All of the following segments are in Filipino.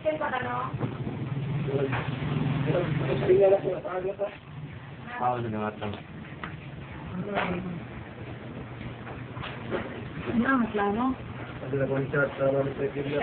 Ano, plano? Ada konser sama saya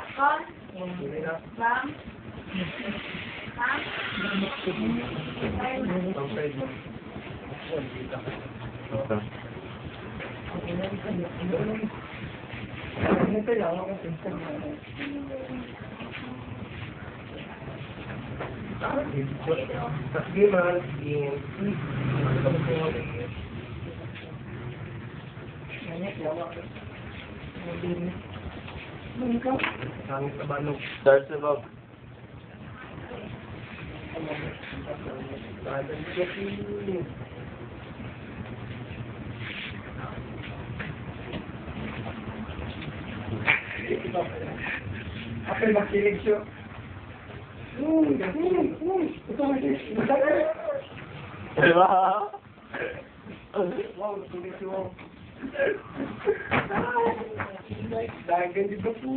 Sangit sa balok. Start sa Bob. Apa yang makinig siya? Ito Diba? wow, tuloy siya. Dagan dito po.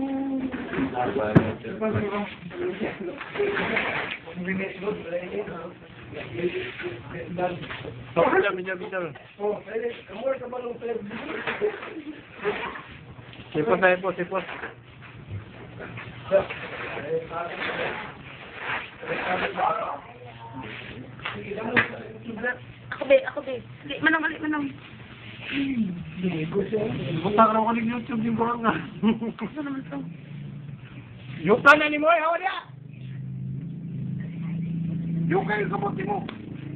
Sipos na ipos, sipos. Ako be. Sige, manong. Punta ka naman ng YouTube yung buhang nga. Ano naman to? Yung tanan ni mo, hawa niya! Yung kayo kabuti mo.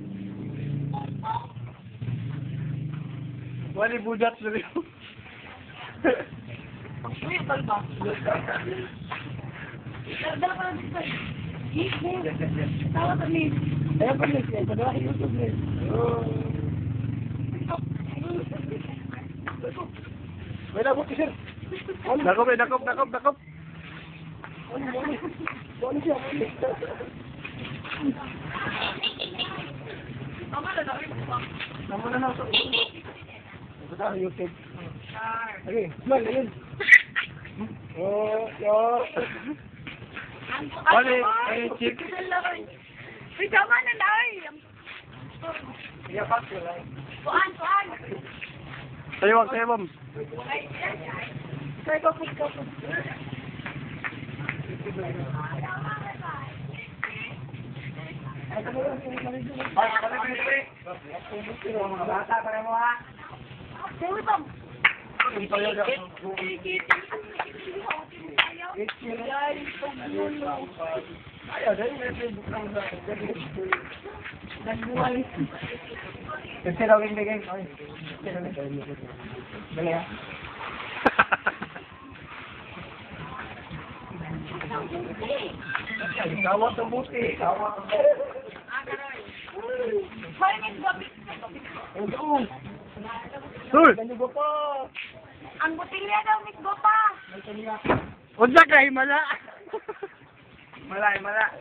Wali budat sa rin. Uy, palba. Dala pa lang dito. Tawa kami. Ayan pa niya siya, padala kay YouTube niya. May labot siya. Dakop eh, dakop. Ano siya? Tama na daw. Naman na sa YouTube. Okay, smile, ayun. Yo. Wali, chip. Uy, tama na daw. Iyapak ko lang. Tuan. Sayo, Bam. Kaya ko. Bata pa rin mo ha. Sige, Bam. Ayaw, dahil may Facebook lang sa Nagbuwal. Kasi daw yung bigay. Dali ha. Kawat ang buti. Kawat ang buti. Sul! Ang butilya daw, Miss Gopa. Unsa ka himala? Malay, mala.